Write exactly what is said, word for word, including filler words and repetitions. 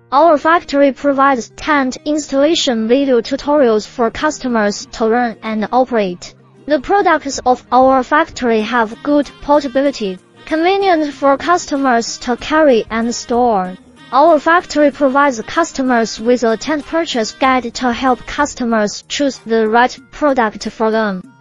Our factory provides tent installation video tutorials for customers to learn and operate. The products of our factory have good portability, convenient for customers to carry and store. Our factory provides customers with a tent purchase guide to help customers choose the right product for them.